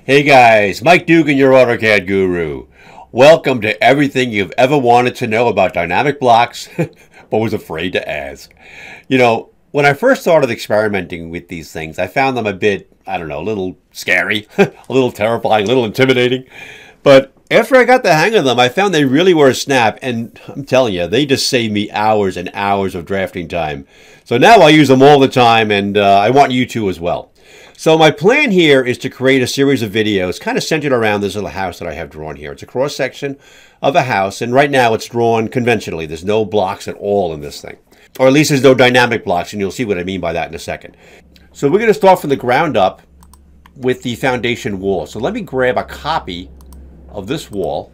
Hey guys, Mike Dugan, your AutoCAD guru. Welcome to everything you've ever wanted to know about dynamic blocks, but was afraid to ask. When I first started experimenting with these things, I found them a bit, I don't know, a little scary, a little terrifying, a little intimidating. But after I got the hang of them, I found they really were a snap, and I'm telling you, they just saved me hours and hours of drafting time. So now I use them all the time, and I want you to as well. So my plan here is to create a series of videos kind of centered around this little house that I have drawn here. It's a cross section of a house, and right now it's drawn conventionally. There's no blocks at all in this thing. Or at least there's no dynamic blocks, and you'll see what I mean by that in a second. So we're going to start from the ground up with the foundation wall. So let me grab a copy of this wall,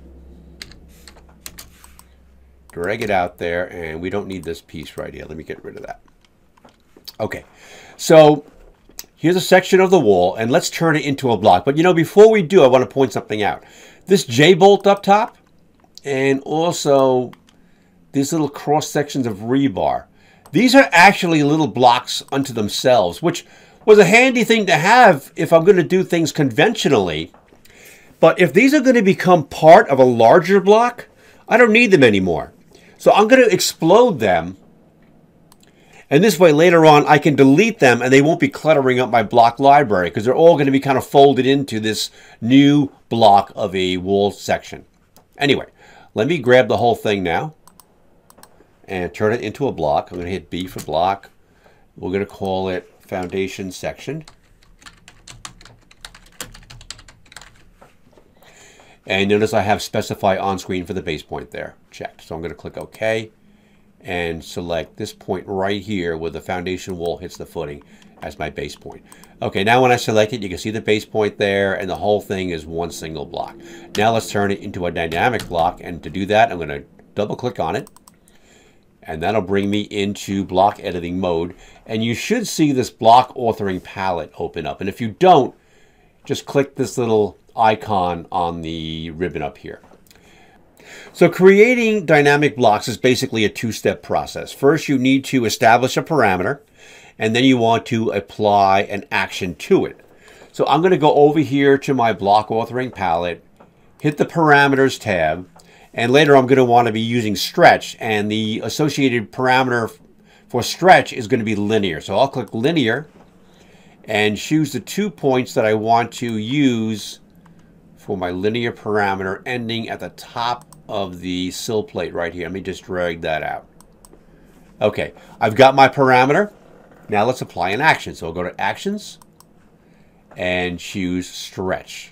drag it out there, and we don't need this piece right here. Let me get rid of that. Okay, so here's a section of the wall, and let's turn it into a block. But before we do, I want to point something out. This J-bolt up top, and also these little cross sections of rebar. These are actually little blocks unto themselves, which was a handy thing to have if I'm going to do things conventionally. But if these are going to become part of a larger block, I don't need them anymore. So I'm going to explode them. And this way, later on, I can delete them and they won't be cluttering up my block library because they're all going to be kind of folded into this new block of a wall section. Anyway, let me grab the whole thing now and turn it into a block. I'm going to hit B for block. We're going to call it foundation section. And notice I have specify on screen for the base point there. Checked. So I'm going to click OK and select this point right here where the foundation wall hits the footing as my base point. Okay, now when I select it, you can see the base point there, and the whole thing is one single block. Now let's turn it into a dynamic block, and to do that, I'm going to double click on it, and that'll bring me into block editing mode, and you should see this block authoring palette open up. And if you don't, just click this little icon on the ribbon up here. So creating dynamic blocks is basically a two-step process. First, you need to establish a parameter, and then you want to apply an action to it. So I'm going to go over here to my block authoring palette, hit the parameters tab, and later I'm going to want to be using stretch, and the associated parameter for stretch is going to be linear. So I'll click linear and choose the 2 points that I want to use for my linear parameter ending at the top of the sill plate right here. Let me just drag that out. Okay, I've got my parameter. Now let's apply an action. So I'll go to Actions and choose Stretch.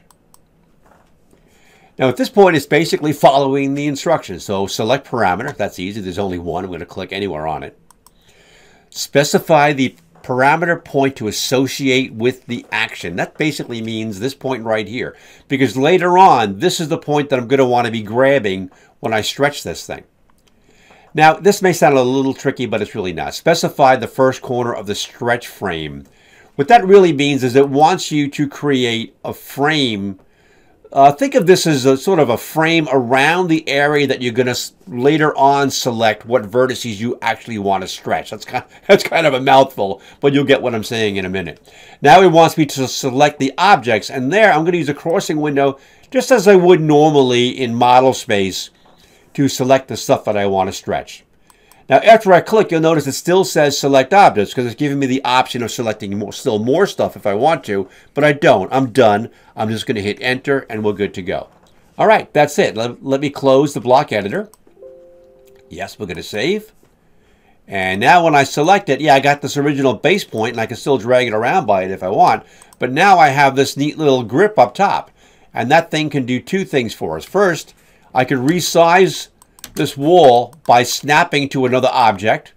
Now at this point, it's basically following the instructions. So select parameter. That's easy. There's only one. I'm going to click anywhere on it. Specify the parameter point to associate with the action. That basically means this point right here, because later on, this is the point that I'm going to want to be grabbing when I stretch this thing. Now, this may sound a little tricky, but it's really not. Specify the first corner of the stretch frame. What that really means is it wants you to create a frame. Think of this as a sort of a frame around the area that you're going to later on select what vertices you actually want to stretch. That's kind of a mouthful, but you'll get what I'm saying in a minute. Now it wants me to select the objects, and there I'm going to use a crossing window just as I would normally in model space to select the stuff that I want to stretch. Now after I click, you'll notice it still says select objects because it's giving me the option of selecting still more stuff if I want to, but I don't. I'm done. I'm just going to hit enter and we're good to go. All right, that's it. Let me close the block editor. Yes, we're going to save. And now when I select it, yeah, I got this original base point and I can still drag it around by it if I want, but now I have this neat little grip up top, and that thing can do two things for us. First, I can resize this wall by snapping to another object,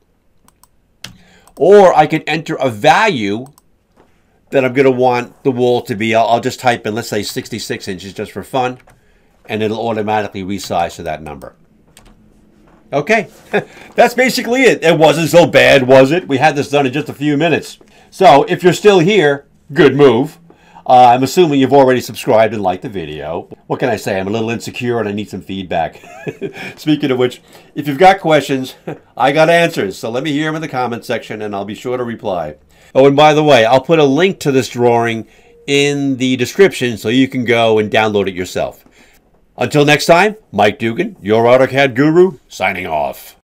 or I can enter a value that I'm going to want the wall to be. I'll just type in, let's say 66 inches just for fun, and it'll automatically resize to that number. Okay, that's basically it. It wasn't so bad, was it? We had this done in just a few minutes. So if you're still here, good move. I'm assuming you've already subscribed and liked the video. What can I say? I'm a little insecure and I need some feedback. Speaking of which, if you've got questions, I got answers. So let me hear them in the comment section and I'll be sure to reply. Oh, and by the way, I'll put a link to this drawing in the description so you can go and download it yourself. Until next time, Mike Dugan, your AutoCAD guru, signing off.